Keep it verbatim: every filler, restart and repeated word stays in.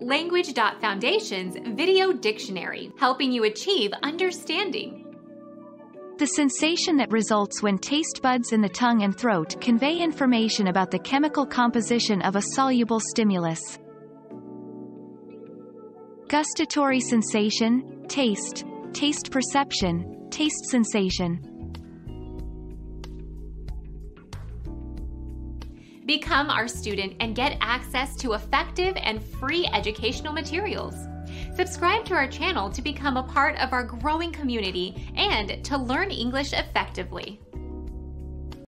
Language Foundation's Video Dictionary, helping you achieve understanding. The sensation that results when taste buds in the tongue and throat convey information about the chemical composition of a soluble stimulus. Gustatory sensation, taste, taste perception, taste sensation. Become our student and get access to effective and free educational materials. Subscribe to our channel to become a part of our growing community and to learn English effectively.